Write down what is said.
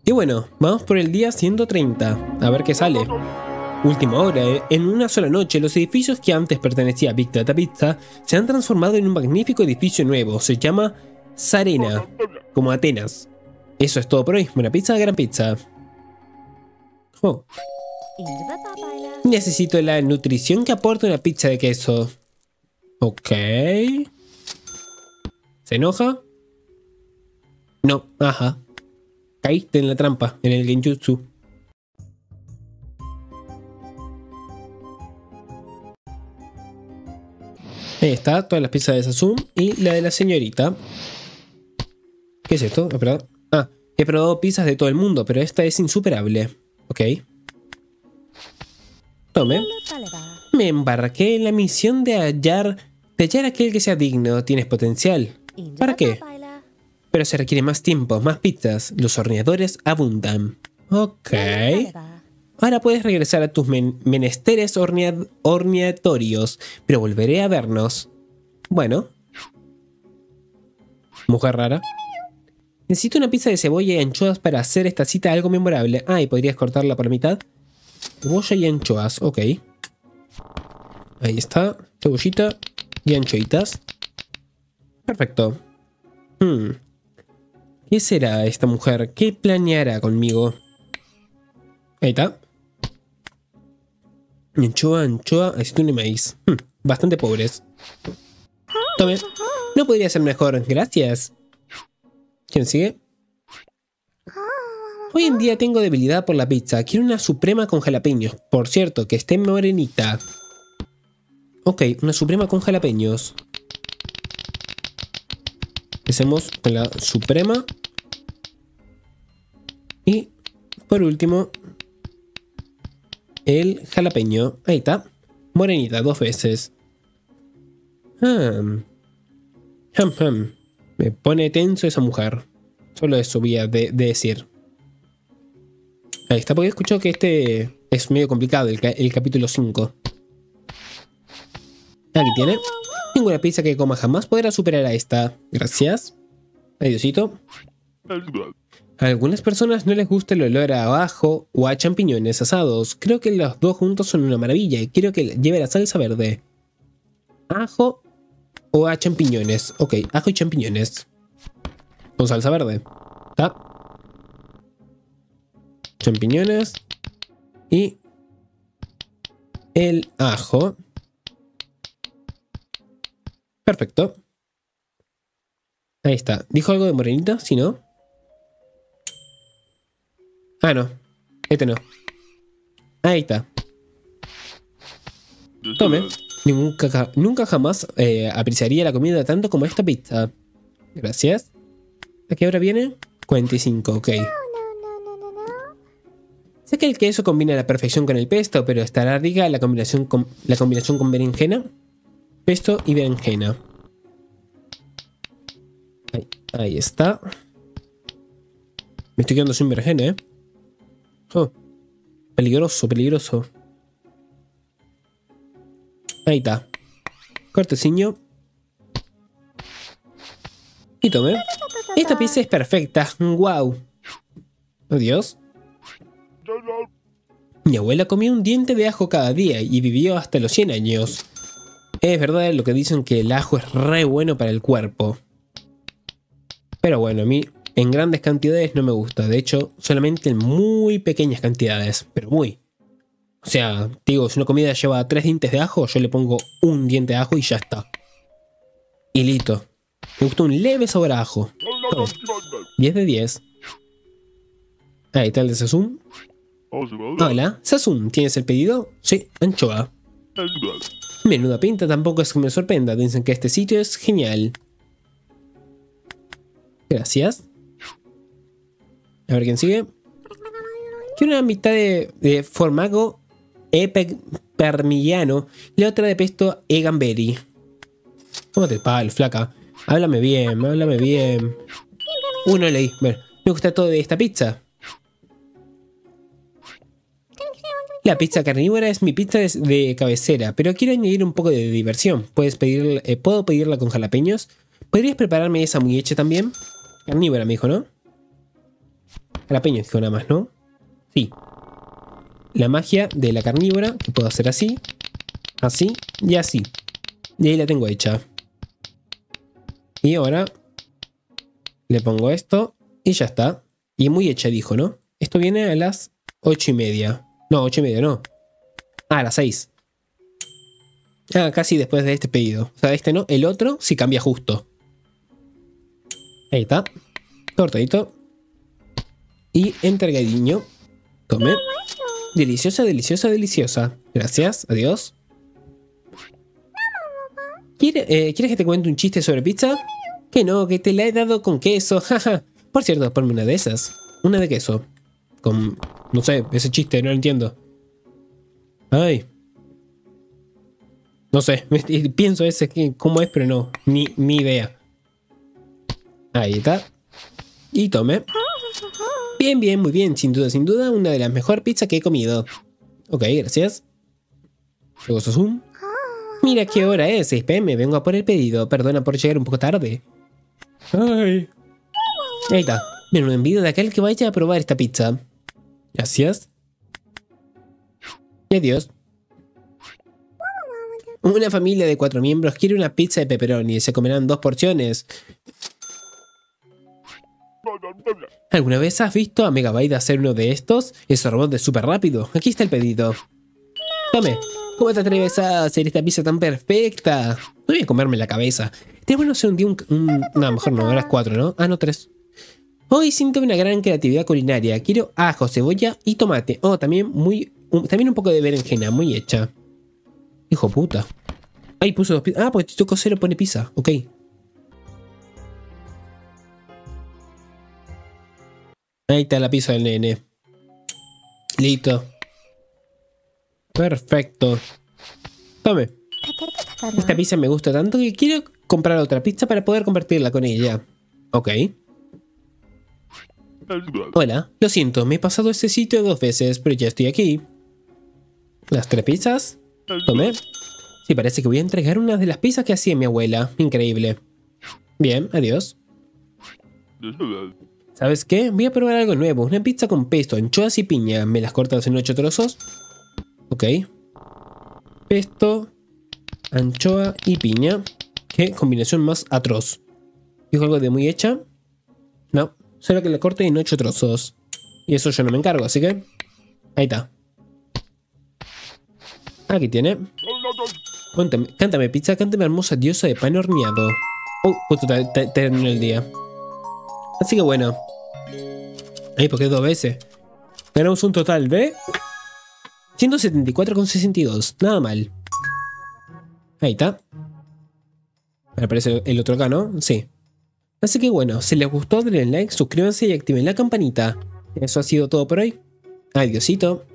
Y bueno, vamos por el día 130, a ver qué sale. Última hora, en una sola noche, los edificios que antes pertenecían a Big Data Pizza se han transformado en un magnífico edificio nuevo. Se llama Sarena, como Atenas. Eso es todo por hoy. Buena pizza, gran pizza. Oh. Necesito la nutrición que aporta una pizza de queso. Ok. ¿Se enoja? No, ajá. Caíste en la trampa, en el genjutsu. Ahí está, todas las pizzas de Sasum y la de la señorita. ¿Qué es esto? Espera. Ah, he probado pizzas de todo el mundo, pero esta es insuperable. Ok. Tome. Me embarqué en la misión de hallar aquel que sea digno. Tienes potencial. ¿Para qué? Pero se requiere más tiempo, más pizzas. Los horneadores abundan. Ok. Ahora puedes regresar a tus menesteres horneatorios, pero volveré a vernos. Bueno. Mujer rara. Necesito una pizza de cebolla y anchoas para hacer esta cita algo memorable. Ah, y podrías cortarla por la mitad. Cebolla y anchoas, ok. Ahí está. Cebollita y anchoitas. Perfecto. ¿Qué será esta mujer? ¿Qué planeará conmigo? Ahí está. Anchoa, aceituna y maíz. Bastante pobres. Tome. No podría ser mejor. Gracias. ¿Quién sigue? Hoy en día tengo debilidad por la pizza. Quiero una suprema con jalapeños. Por cierto, que esté morenita. Ok, una suprema con jalapeños. Empecemos con la suprema. Y por último, el jalapeño. Ahí está. Morenita, 2 veces. Me pone tenso esa mujer. Solo eso voy a decir. Ahí está, porque he escuchado que este es medio complicado, el capítulo 5. Aquí tiene. Ninguna pizza que coma jamás podrá superar a esta. Gracias. Adiosito. A algunas personas no les gusta el olor a ajo o a champiñones asados. Creo que los dos juntos son una maravilla y quiero que lleve la salsa verde. Ajo o a champiñones. Ok, ajo y champiñones. Con salsa verde. ¿Está? Champiñones. Y el ajo. Perfecto. Ahí está. ¿Dijo algo de morenita? Si no. Ah, no. Este no. Ahí está. Tome. Nunca jamás apreciaría la comida tanto como esta pizza. Gracias. ¿A qué hora viene? 45, ok. Sé que el queso combina a la perfección con el pesto, pero estará rica la combinación con berenjena. Pesto y berenjena. Ahí está. Me estoy quedando sin berenjena, ¿eh? Oh, peligroso, peligroso. Ahí está. Corteciño. Y tome. Esta pizza es perfecta. Wow. Oh, Dios. Mi abuela comía un diente de ajo cada día y vivió hasta los 100 años. Es verdad lo que dicen, que el ajo es re bueno para el cuerpo. Pero bueno, a mí en grandes cantidades no me gusta. De hecho, solamente en muy pequeñas cantidades. Pero muy. O sea, digo, si una comida lleva 3 dientes de ajo, yo le pongo un diente de ajo y ya está. Y listo. Me gusta un leve sabor a ajo. 10 de 10. Ahí está el de Sasum. Hola, Sasum, ¿tienes el pedido? Sí, anchoa. Menuda pinta, tampoco es que me sorprenda. Dicen que este sitio es genial. Gracias. A ver quién sigue. Quiero una mitad de formago parmigiano y la otra de pesto e gamberi. Tómate el palo, flaca. Háblame bien, háblame bien. No leí. Bueno, me gusta todo de esta pizza. La pizza carnívora es mi pizza de cabecera, pero quiero añadir un poco de diversión. ¿Puedo pedirla con jalapeños? ¿Podrías prepararme esa muy hecha también? Carnívora, me dijo, ¿no? jalapeños, dijo nada más, ¿no? Sí. La magia de la carnívora, que puedo hacer así, así y así. Y ahí la tengo hecha. Y ahora le pongo esto y ya está. Y muy hecha, dijo, ¿no? Esto viene a las 8:30. No, 8:30 no. Ah, a las 6. Ah, casi después de este pedido. O sea, este no, el otro sí cambia justo. Ahí está. Cortadito. Y entregadinho. Tome. Deliciosa, deliciosa, deliciosa. Gracias, adiós. ¿Quieres que te cuente un chiste sobre pizza? Que no, que te la he dado con queso, jaja. Por cierto, ponme una de esas. Una de queso. Con... no sé, ese chiste, no lo entiendo. Ay. No sé, pienso ese, cómo es, pero no. Ni idea. Ahí está. Y tome. Bien, bien, muy bien. Sin duda, una de las mejores pizzas que he comido. Ok, gracias. Luego zoom. Mira qué hora es, 6 p.m. Vengo a por el pedido. Perdona por llegar un poco tarde. Ay. Ahí está. Me lo envío de aquel que vaya a probar esta pizza. Gracias. Y adiós. Una familia de 4 miembros quiere una pizza de pepperoni y se comerán 2 porciones. ¿Alguna vez has visto a Megabyte hacer uno de estos? Ese robot es súper rápido. Aquí está el pedido. Tome. ¿Cómo te atreves a hacer esta pizza tan perfecta? No voy a comerme la cabeza. Te bueno hacer un día no, mejor no, eras 4, ¿no? Ah, no, 3. Hoy siento una gran creatividad culinaria. Quiero ajo, cebolla y tomate. Oh, también también un poco de berenjena, muy hecha. Hijo puta. Ay, puso 2 pizzas. Ah, porque Tito Cosero pone pizza. Ok. Ahí está la pizza del nene. Listo. Perfecto. Tome. Esta pizza me gusta tanto que quiero comprar otra pizza para poder compartirla con ella. Ok. Hola, lo siento, me he pasado este sitio 2 veces, pero ya estoy aquí. Las 3 pizzas. Tome. Sí, parece que voy a entregar una de las pizzas que hacía mi abuela. Increíble. Bien, adiós. ¿Sabes qué? Voy a probar algo nuevo. Una pizza con pesto, anchoas y piña. ¿Me las cortas en 8 trozos? Ok. Pesto, anchoa y piña. ¿Qué combinación más atroz? ¿Dijo algo de muy hecha? No, solo que la corte en 8 trozos. Y eso yo no me encargo, así que... ahí está. Aquí tiene. Cántame pizza, cántame hermosa diosa de pan horneado. Justo terminó el día. Así que bueno. Ahí porque 2 veces. Tenemos un total de 174,62. Nada mal. Ahí está. Me aparece el otro acá, ¿no? Sí. Así que bueno, si les gustó denle like, suscríbanse y activen la campanita. Eso ha sido todo por hoy. Adiósito.